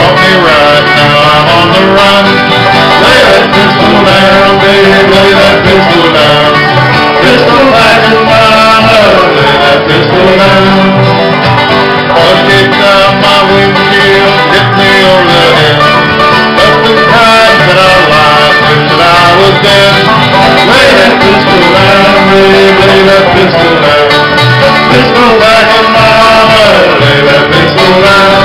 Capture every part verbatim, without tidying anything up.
caught me right, now I'm on the run. Lay that pistol down, babe, lay that pistol down. Pistol back in mama, lay that pistol down. Bus kicked out my windshield, hit me over the head. Up and cried, said I lied, wished that I was dead. Lay that pistol down, babe, lay that pistol down. Pistol back in mama, lay that pistol down.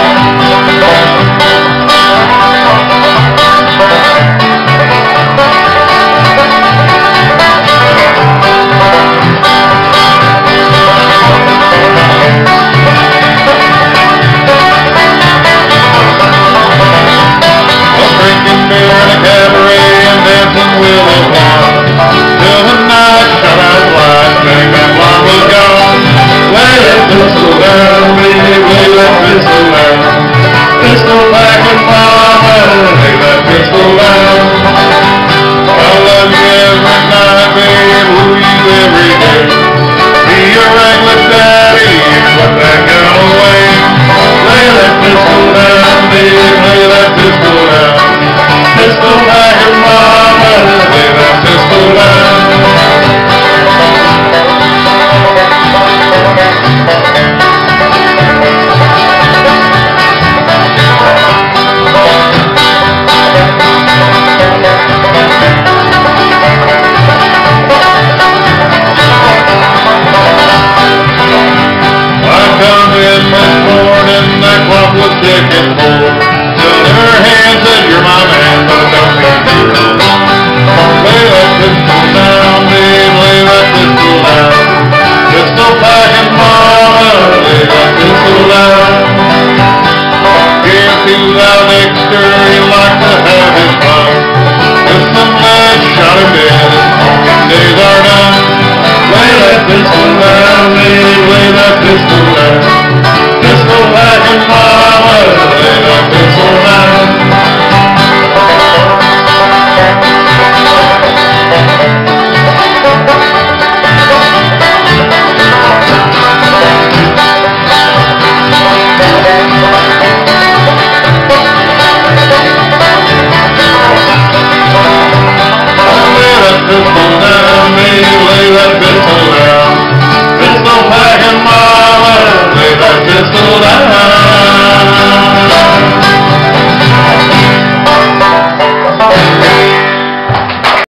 Pistol back and mama, lay that pistol down. I love you every night, babe, woo you every day. Be your reckless daddy, put that gun away. Lay that pistol down, babe, lay that pistol down. Pistol back and mama, lay that pistol down. Ticking hole. Still in her hand said, you're my man, but I don't need you. Lay that pistol down, babe, lay that pistol down. Pistol packing mama, lay that pistol down. Came to that Dexter, he liked to have his fun. If some lad shot him dead, his days are done. Lay that pistol down, babe, lay that pistol down. Pistol packing mama, lay that pistol down. Lay that pistol down, babe, lay that pistol down.